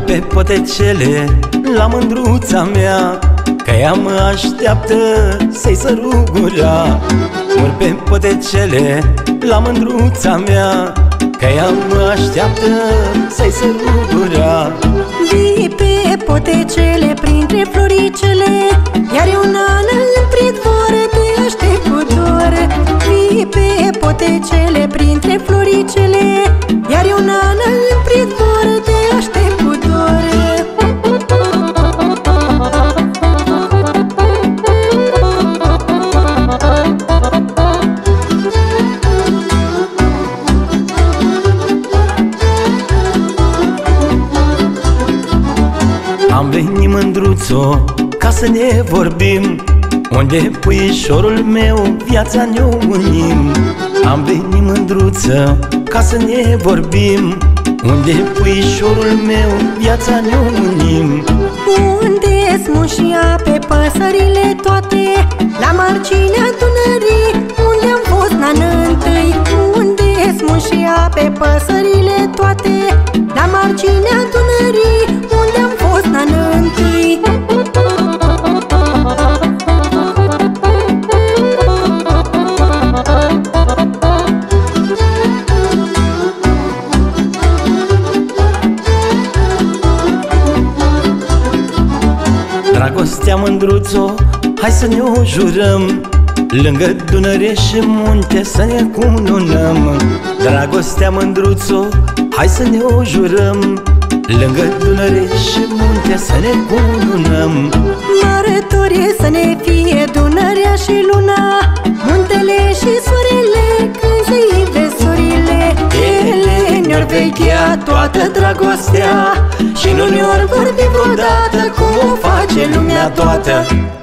pe potecele la mândruța mea, că ea mă așteaptă să-i sărut gura. Urc pe potecele la mândruța mea, că ea mă așteaptă să-i sărut gura. Vii pe potecele printre floricele, iar eu, nană, în pridvor te aștept cu dor. Vii pe potecele printre floricele, iar eu, nană, în pridvor te aștept cu dor. Am venit, mândruțo, ca să ne vorbim, unde puișorul meu viața ne-o unim. Am venit, mândruță, ca să ne vorbim, unde puișorul meu viața ne-o unim. Unde smușia pe păsările toate, la marginea Dunării, unde am fost, nană, întâi. Unde smușia pe păsările toate, la marginea Dunării, unde am fost, nană, întâi. Dragostea, mândruțo, hai să ne o jurăm, lângă Dunăre și munte să ne cununăm. Dragostea, mândruțo, hai să ne o jurăm, lângă Dunăre și munte să ne cununăm. Mărătorie să ne fie Dunărea și luna, muntele și soarele, când se ive sorile. Ele ne-or vechea toată dragostea și nu ne-or vorbi vreodată cum o face lumea toată.